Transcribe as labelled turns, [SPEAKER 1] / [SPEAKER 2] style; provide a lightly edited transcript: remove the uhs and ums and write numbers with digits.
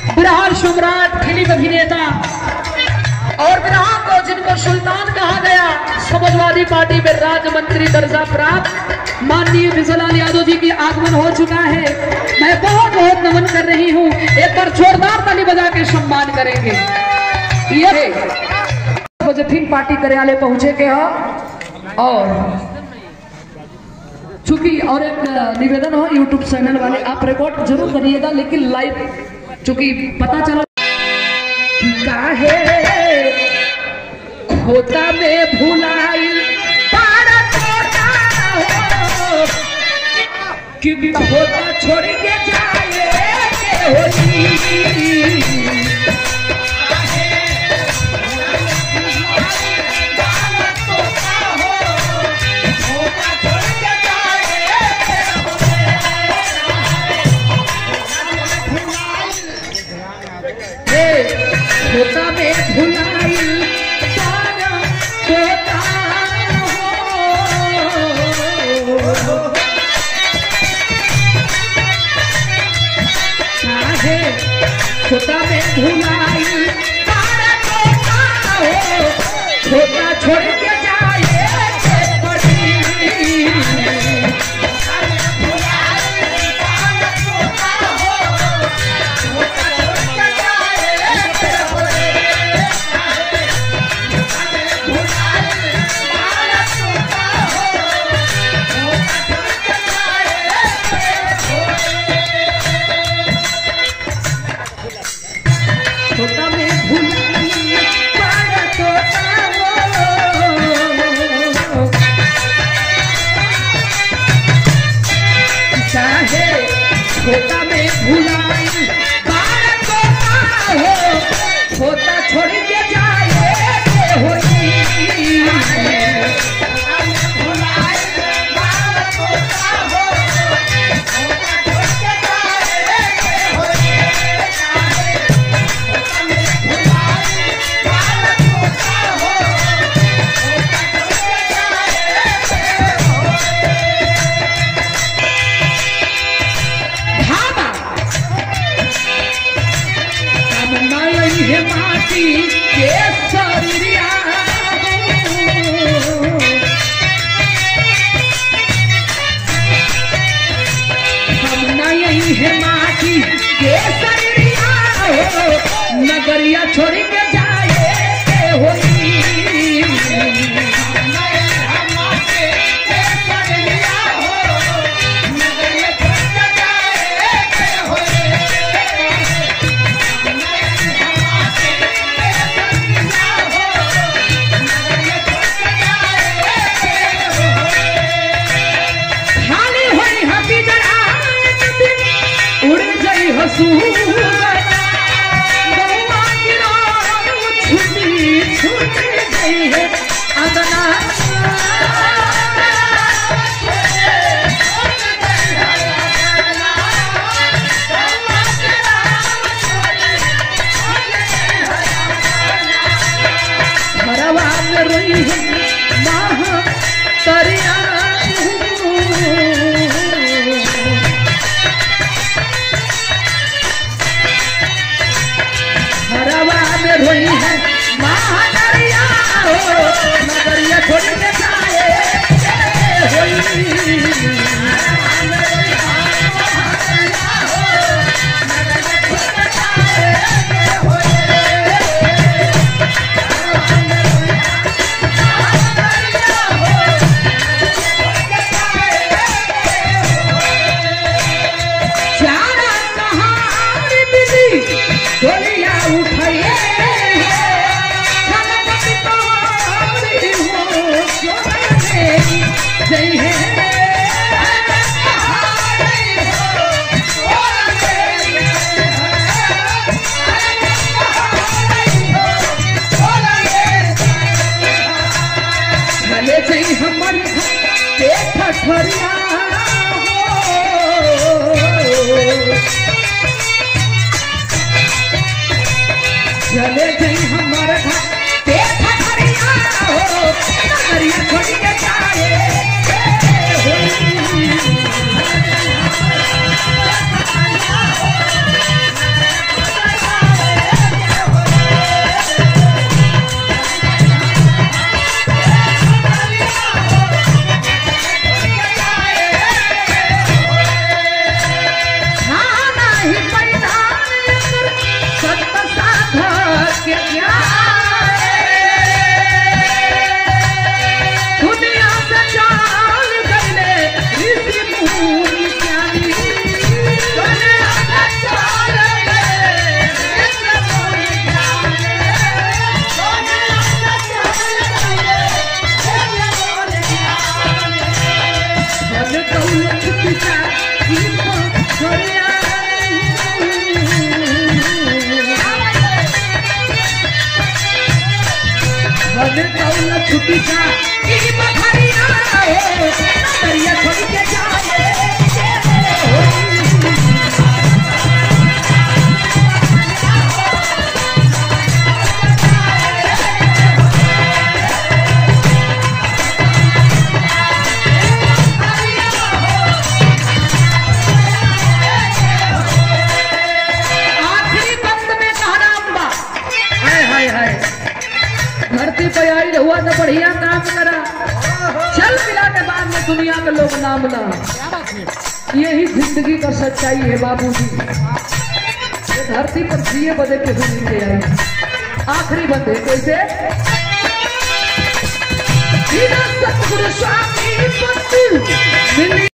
[SPEAKER 1] बिरहार सम्राट, film अभिनेता और बिरहा को जिनको सुल्तान कहा गया, समाजवादी पार्टी में राज्य मंत्री दर्जा प्राप्त माननीय विजयलाल यादव जी की आगमन हो चुका है। मैं बहुत बहुत नमन कर रही हूँ। एक बार जोरदार ताली बजा के सम्मान करेंगे। ये फिल्म पार्टी कार्यालय पहुंचे के हो और चूंकि और एक निवेदन हो यूट्यूब चैनल वाले, आप रिकॉर्ड जरूर करिएगा लेकिन लाइव, चूंकि पता चला काहे खोता में भुलाई पारा खोता हो कि खोता छोड़ के जाए खोता में भुलाई पारा खोता हो काहे खोता में भुलाई पारा खोता हो खोता छोड़ के जाए खोता में भुलाई बारा खोता हो खोता छोड़ के जाए माटी के शरीरिया हम नहीं है माटी के शरीरिया हो नगरिया छोड़ के जाए होई रोई है महानरिया हो नगरिया छोड़ के जाए ठठरिया चले गई हमारे घर ठठरिया हो नगरिया छोड़ के जाए ईसा की बखरिया हो दरिया छोड़ के जाए धरती पे आई हुआ तो बढ़िया काम करा चल मिला के बाद में दुनिया के लोग नाम ला यही जिंदगी का सच्चाई है बाबूजी। ये धरती पर जिए बदे के भी नीचे आई आखिरी बंदे कैसे सतगुरु स्वामी